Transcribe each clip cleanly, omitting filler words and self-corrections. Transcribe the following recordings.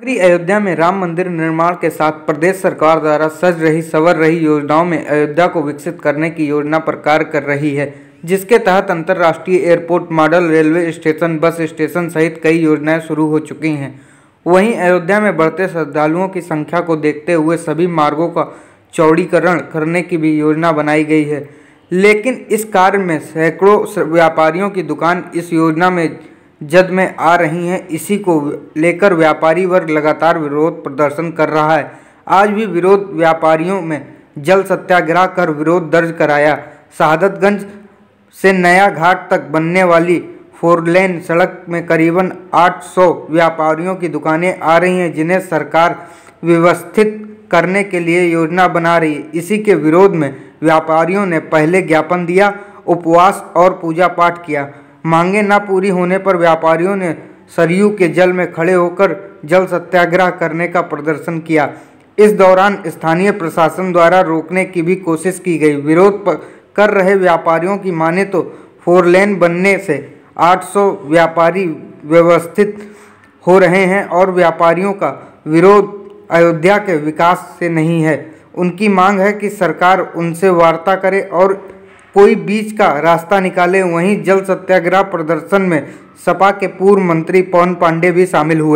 अयोध्या में राम मंदिर निर्माण के साथ प्रदेश सरकार द्वारा सज रही संवर रही योजनाओं में अयोध्या को विकसित करने की योजना पर कार्य कर रही है, जिसके तहत अंतर्राष्ट्रीय airport, model railway station, bus station सहित कई योजनाएं शुरू हो चुकी हैं। वहीं अयोध्या में बढ़ते श्रद्धालुओं की संख्या को देखते हुए सभी मार्गों का चौड़ीकरण करने की भी योजना बनाई गई है, लेकिन इस कार्य में सैकड़ों व्यापारियों की दुकान इस योजना में जद में आ रही हैं। इसी को लेकर व्यापारी वर्ग लगातार विरोध प्रदर्शन कर रहा है। आज भी विरोध व्यापारियों में जल सत्याग्रह कर विरोध दर्ज कराया। शहादतगंज से नया घाट तक बनने वाली 4 लेन सड़क में करीबन 800 व्यापारियों की दुकानें आ रही हैं, जिन्हें सरकार व्यवस्थित करने के लिए योजना बना रही है। इसी के विरोध में व्यापारियों ने पहले ज्ञापन दिया, उपवास और पूजा पाठ किया। मांगे न पूरी होने पर व्यापारियों ने सरयू के जल में खड़े होकर जल सत्याग्रह करने का प्रदर्शन किया। इस दौरान स्थानीय प्रशासन द्वारा रोकने की भी कोशिश की गई। विरोध कर रहे व्यापारियों की माने तो 4 लेन बनने से 800 व्यापारी व्यवस्थित हो रहे हैं और व्यापारियों का विरोध अयोध्या के विकास से नहीं है। उनकी मांग है कि सरकार उनसे वार्ता करे और कोई बीच का रास्ता निकाले। वहीं जल सत्याग्रह प्रदर्शन में सपा के पूर्व मंत्री पवन पांडे भी शामिल हुए।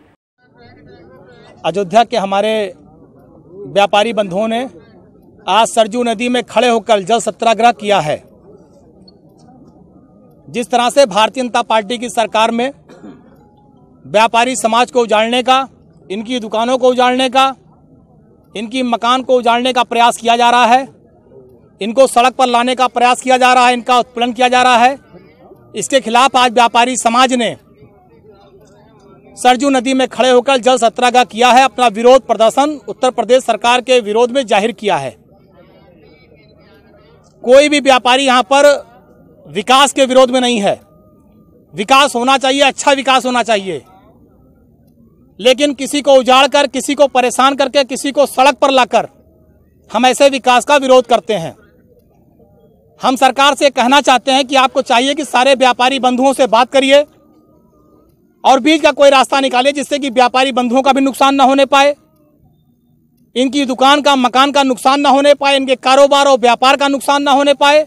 अयोध्या के हमारे व्यापारी बंधुओं ने आज सरयू नदी में खड़े होकर जल सत्याग्रह किया है। जिस तरह से भारतीय जनता पार्टी की सरकार में व्यापारी समाज को उजाड़ने का, इनकी दुकानों को उजाड़ने का, इनकी मकान को उजाड़ने का प्रयास किया जा रहा है, इनको सड़क पर लाने का प्रयास किया जा रहा है, इनका उत्पीड़न किया जा रहा है, इसके खिलाफ आज व्यापारी समाज ने सरयू नदी में खड़े होकर जल सत्याग्रह किया है। अपना विरोध प्रदर्शन उत्तर प्रदेश सरकार के विरोध में जाहिर किया है। कोई भी व्यापारी यहां पर विकास के विरोध में नहीं है। विकास होना चाहिए, अच्छा विकास होना चाहिए, लेकिन किसी को उजाड़ कर, किसी को परेशान करके, किसी को सड़क पर लाकर हम ऐसे विकास का विरोध करते हैं। हम सरकार से कहना चाहते हैं कि आपको चाहिए कि सारे व्यापारी बंधुओं से बात करिए और बीच का कोई रास्ता निकालिए, जिससे कि व्यापारी बंधुओं का भी नुकसान ना होने पाए, इनकी दुकान का, मकान का नुकसान ना होने पाए, इनके कारोबार और व्यापार का नुकसान ना होने पाए।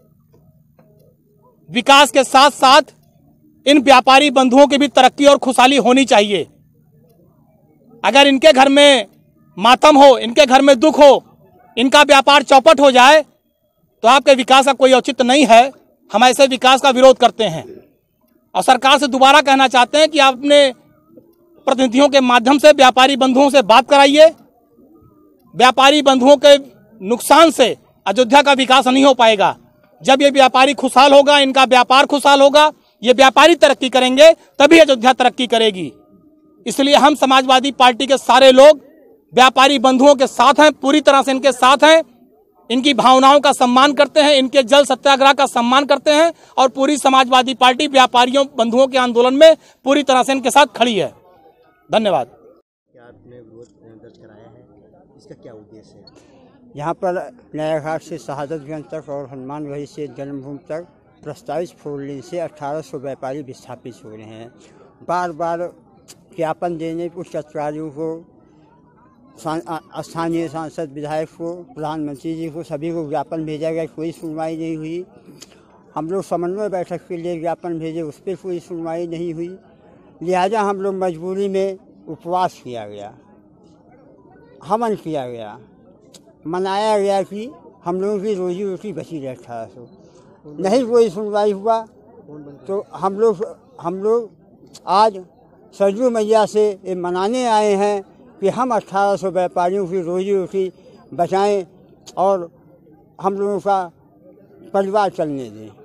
विकास के साथ साथ इन व्यापारी बंधुओं की भी तरक्की और खुशहाली होनी चाहिए। अगर इनके घर में मातम हो, इनके घर में दुख हो, इनका व्यापार चौपट हो जाए तो आपके विकास का कोई औचित्य नहीं है। हम ऐसे विकास का विरोध करते हैं और सरकार से दोबारा कहना चाहते हैं कि आप अपने प्रतिनिधियों के माध्यम से व्यापारी बंधुओं से बात कराइए। व्यापारी बंधुओं के नुकसान से अयोध्या का विकास नहीं हो पाएगा। जब ये व्यापारी खुशहाल होगा, इनका व्यापार खुशहाल होगा, ये व्यापारी तरक्की करेंगे, तभी अयोध्या तरक्की करेगी। इसलिए हम समाजवादी पार्टी के सारे लोग व्यापारी बंधुओं के साथ हैं, पूरी तरह से इनके साथ हैं, इनकी भावनाओं का सम्मान करते हैं, इनके जल सत्याग्रह का सम्मान करते हैं और पूरी समाजवादी पार्टी व्यापारियों बंधुओं के आंदोलन में पूरी तरह से इनके साथ खड़ी है। धन्यवाद। क्या आपने विरोध दर्ज कराया है, इसका क्या उद्देश्य है? यहाँ पर नया घाट से शहादतगंज तक और हनुमानगढ़ी से जन्मभूमि तक प्रस्तावित 4 लेन से 1800 व्यापारी विस्थापित हो रहे हैं। बार बार ज्ञापन देने उच्च अधिकारियों को, स्थानीय सांसद, विधायक को, प्रधानमंत्री जी को, सभी को ज्ञापन भेजा गया, कोई सुनवाई नहीं हुई। हम लोग समन्वय बैठक के लिए ज्ञापन भेजे, उस पर कोई सुनवाई नहीं हुई। लिहाजा हम लोग मजबूरी में उपवास किया गया, हवन किया गया, मनाया गया कि हम लोगों की रोजी रोटी बची रहे। 1800 नहीं कोई सुनवाई हुआ तो हम लोग आज सरयू मैया से ये मनाने आए हैं कि हम 1800 व्यापारियों की रोजी रोटी बचाएं और हम लोगों का परिवार चलने दें।